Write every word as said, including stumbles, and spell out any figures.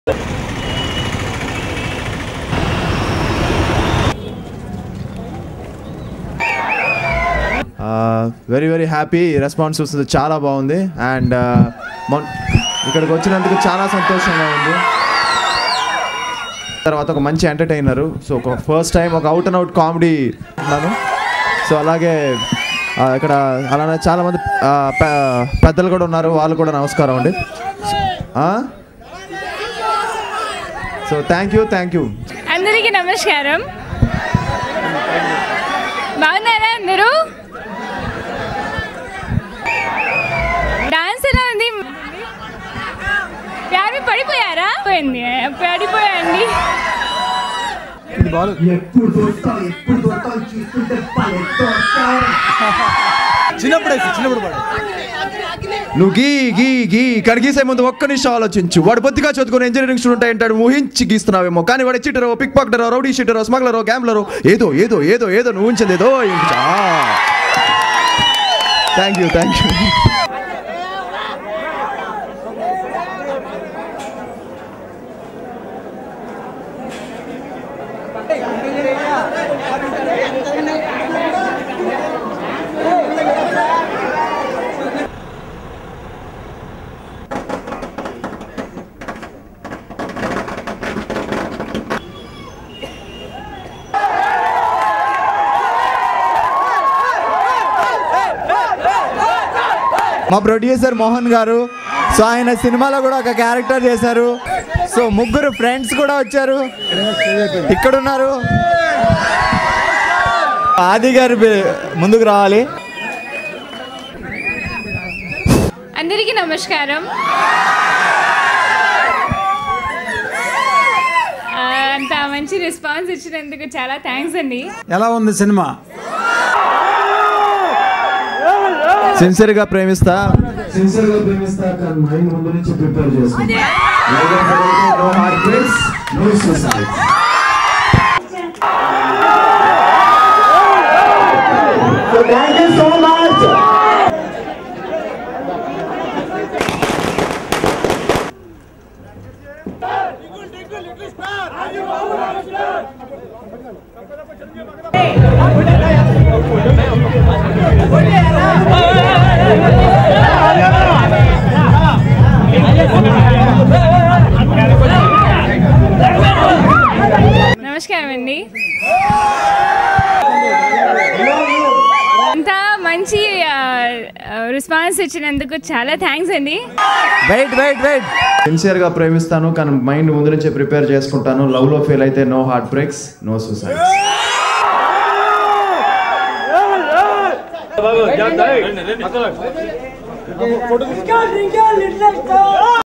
Very very happy. Response వస్తుంది, చాలా బాగుంది. అండ్ ఇక్కడికి వచ్చినందుకు చాలా సంతోషంగా ఉంది. తర్వాత ఒక మంచి ఎంటర్టైనరు. సో ఒక ఫస్ట్ టైం ఒక అవుట్ అండ్ అవుట్ కామెడీ ఉన్నాను. సో అలాగే ఇక్కడ అలానే చాలామంది పెద్దలు కూడా ఉన్నారు, వాళ్ళు కూడా నమస్కారం అండి. So thank you thank you అందరికీ నమస్కారం. బాగున్నారా అందరూ? డాన్స్ ఎలా ఉంది? ప్యారి పడిపోయారా? పోయింది, పడిపోయాండి. చిన్నప్పుడు చిన్నప్పుడు నువ్వు గీ గీ గీ ఇక్కడ గీసే ముందు ఒక్క నిమిషం ఆలోచించు. వాడు బొత్తిగా చదువుకుని ఇంజనీరింగ్ స్టూడెంట్ అంటాడు, ఊహించి గీస్తున్నావేమో. కానీ వాడు చీటరో, పిక్ పాకెటరో, రౌడీ షీటరో, స్మగ్లరో, గ్యాంబ్లరో, ఏదో ఏదో ఏదో ఏదో నువ్వు ఊహించలేదో. థ్యాంక్ యూ థ్యాంక్ యూ మా ప్రొడ్యూసర్ మోహన్ గారు. సో ఆయన సినిమాలో కూడా ఒక క్యారెక్టర్ చేశారు. సో ముగ్గురు ఫ్రెండ్స్ కూడా వచ్చారు, ఇక్కడ ఉన్నారు. ఆది గారు ముందుకు రావాలి. అందరికీ నమస్కారం. అంత మంచి రెస్పాన్స్ ఇచ్చినందుకు చాలా థ్యాంక్స్ అండి. ఎలా ఉంది సినిమా? సిన్సియర్గా ప్రేమిస్తా సిన్సియర్గా ప్రేమిస్తా కానీ మైండ్ ముందు నుంచి ప్రిపేర్ చేసుకుంటా. No heart breaks, no suicide. So thank you so much. నమస్కారం అండి. అంత మంచి రెస్పాన్స్ ఇచ్చినందుకు చాలా థ్యాంక్స్ అండి. వెయిట్ వెయిట్ వెయిట్ సిన్సియర్గా ప్రేమిస్తాను కానీ మైండ్ ముందు నుంచే ప్రిపేర్ చేసుకుంటాను. లవ్లో ఫెయిల్ అయితే no heart breaks, no suicides.